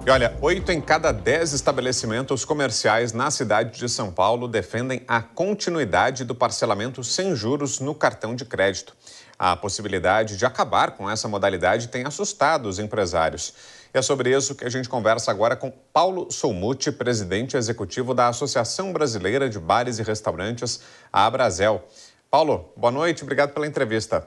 E olha, 8 em cada 10 estabelecimentos comerciais na cidade de São Paulo defendem a continuidade do parcelamento sem juros no cartão de crédito. A possibilidade de acabar com essa modalidade tem assustado os empresários. E é sobre isso que a gente conversa agora com Paulo Soumuti, presidente executivo da Associação Brasileira de Bares e Restaurantes, a Abrazel. Paulo, boa noite, obrigado pela entrevista.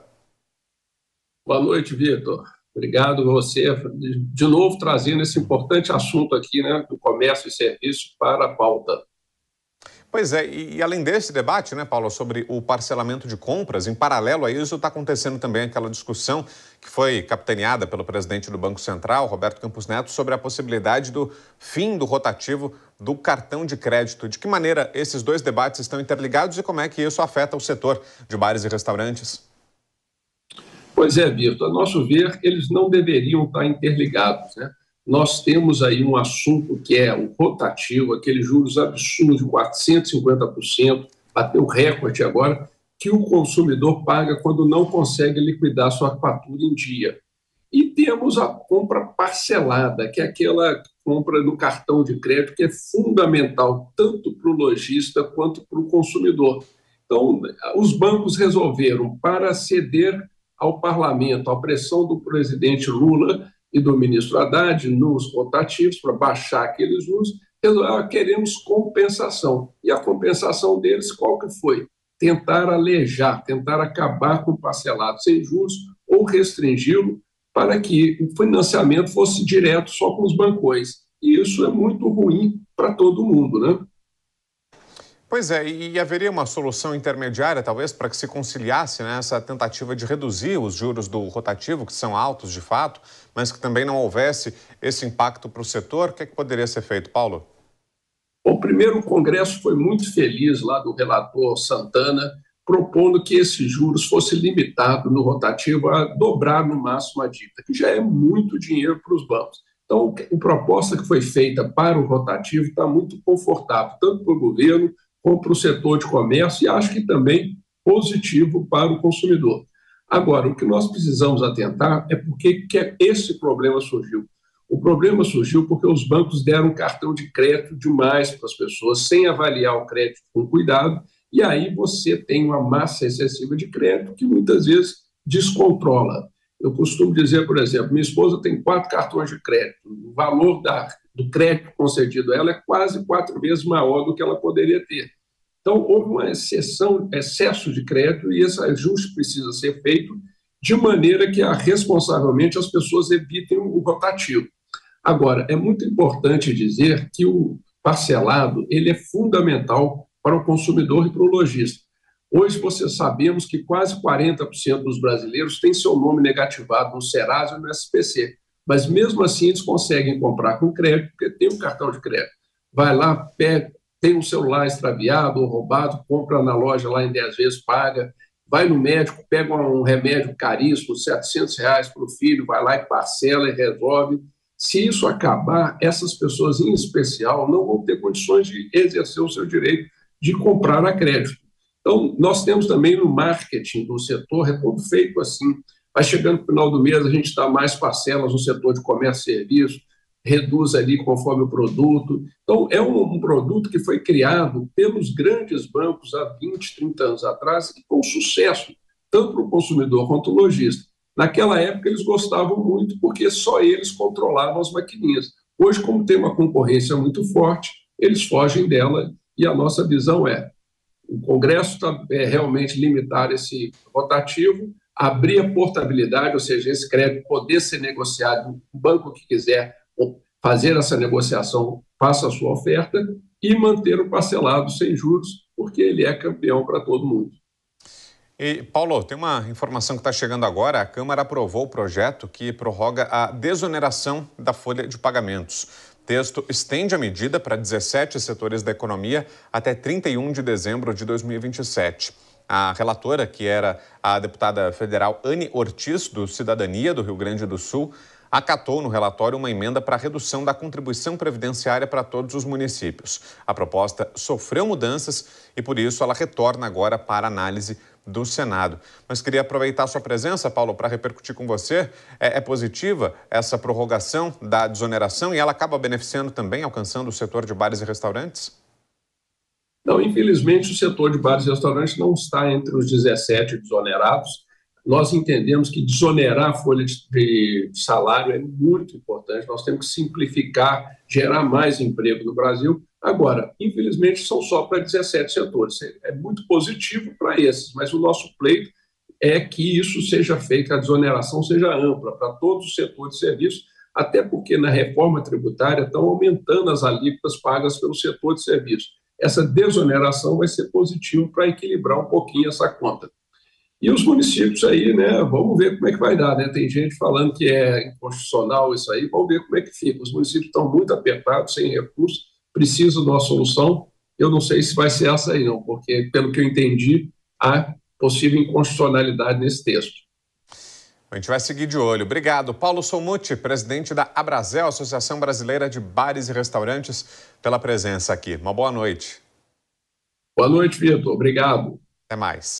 Boa noite, Vitor. Obrigado a você, de novo, trazendo esse importante assunto aqui, né, do comércio e serviços para a pauta. Pois é, e além desse debate, né, Paulo, sobre o parcelamento de compras, em paralelo a isso está acontecendo também aquela discussão que foi capitaneada pelo presidente do Banco Central, Roberto Campos Neto, sobre a possibilidade do fim do rotativo do cartão de crédito. De que maneira esses dois debates estão interligados e como é que isso afeta o setor de bares e restaurantes? Pois é, Vitor, a nosso ver, eles não deveriam estar interligados, né? Nós temos aí um assunto que é o rotativo, aqueles juros absurdos de 450%, bateu recorde agora, que o consumidor paga quando não consegue liquidar sua fatura em dia. E temos a compra parcelada, que é aquela compra no cartão de crédito que é fundamental tanto para o lojista quanto para o consumidor. Então, os bancos resolveram, para ceder ao parlamento a pressão do presidente Lula e do ministro Haddad nos rotativos para baixar aqueles juros, queremos compensação. E a compensação deles qual que foi? Tentar alejar, tentar acabar com o parcelado sem juros ou restringi-lo para que o financiamento fosse direto só com os bancões. E isso é muito ruim para todo mundo, né? Pois é, e haveria uma solução intermediária, talvez, para que se conciliasse, né, essa tentativa de reduzir os juros do rotativo, que são altos de fato, mas que também não houvesse esse impacto para o setor? O que é que poderia ser feito, Paulo? O primeiro Congresso foi muito feliz lá do relator Santana, propondo que esses juros fossem limitados no rotativo a dobrar no máximo a dívida, que já é muito dinheiro para os bancos. Então, a proposta que foi feita para o rotativo está muito confortável, tanto para o governo como para o setor de comércio, e acho que também positivo para o consumidor. Agora, o que nós precisamos atentar é por que esse problema surgiu. O problema surgiu porque os bancos deram cartão de crédito demais para as pessoas, sem avaliar o crédito com cuidado, e aí você tem uma massa excessiva de crédito que muitas vezes descontrola. Eu costumo dizer, por exemplo, minha esposa tem 4 cartões de crédito, o valor do crédito concedido a ela é quase 4 vezes maior do que ela poderia ter. Então, houve uma excesso de crédito e esse ajuste precisa ser feito de maneira que responsavelmente as pessoas evitem o rotativo. Agora, é muito importante dizer que o parcelado ele é fundamental para o consumidor e para o lojista. Hoje, sabemos que quase 40% dos brasileiros têm seu nome negativado no Serasa e no SPC, mas mesmo assim eles conseguem comprar com crédito, porque tem um cartão de crédito. Vai lá, pega, tem um celular extraviado ou roubado, compra na loja lá em 10 vezes, paga, vai no médico, pega um remédio caríssimo, R$700 para o filho, vai lá e parcela e resolve. Se isso acabar, essas pessoas em especial não vão ter condições de exercer o seu direito de comprar a crédito. Então, nós temos também no marketing do setor, é tudo feito assim. Vai chegando no final do mês, a gente dá mais parcelas no setor de comércio e serviço, reduz ali conforme o produto. Então, é um produto que foi criado pelos grandes bancos há 20, 30 anos atrás e com sucesso, tanto para o consumidor quanto o lojista. Naquela época, eles gostavam muito porque só eles controlavam as maquininhas. Hoje, como tem uma concorrência muito forte, eles fogem dela e a nossa visão é o Congresso está realmente limitar esse rotativo, abrir a portabilidade, ou seja, esse crédito poder ser negociado, o banco que quiser fazer essa negociação, faça a sua oferta e manter o parcelado sem juros, porque ele é campeão para todo mundo. E, Paulo, tem uma informação que está chegando agora. A Câmara aprovou o projeto que prorroga a desoneração da folha de pagamentos. O texto estende a medida para 17 setores da economia até 31 de dezembro de 2027. A relatora, que era a deputada federal Anne Ortiz, do Cidadania, do Rio Grande do Sul, acatou no relatório uma emenda para a redução da contribuição previdenciária para todos os municípios. A proposta sofreu mudanças e, por isso, ela retorna agora para análise do Senado. Mas queria aproveitar a sua presença, Paulo, para repercutir com você. É positiva essa prorrogação da desoneração e ela acaba beneficiando também, alcançando o setor de bares e restaurantes? Não, infelizmente, o setor de bares e restaurantes não está entre os 17 desonerados. Nós entendemos que desonerar a folha de salário é muito importante. Nós temos que simplificar, gerar mais emprego no Brasil. Agora, infelizmente, são só para 17 setores. É muito positivo para esses, mas o nosso pleito é que isso seja feito, a desoneração seja ampla para todos os setores de serviços, até porque na reforma tributária estão aumentando as alíquotas pagas pelo setor de serviços. Essa desoneração vai ser positiva para equilibrar um pouquinho essa conta. E os municípios aí, né, vamos ver como é que vai dar, né? Tem gente falando que é inconstitucional isso aí, vamos ver como é que fica. Os municípios estão muito apertados, sem recursos, precisam de uma solução. Eu não sei se vai ser essa aí, não, porque, pelo que eu entendi, há possível inconstitucionalidade nesse texto. A gente vai seguir de olho. Obrigado, Paulo Solmuti, presidente da Abrazel, Associação Brasileira de Bares e Restaurantes, pela presença aqui. Uma boa noite. Boa noite, Vitor. Obrigado. Até mais.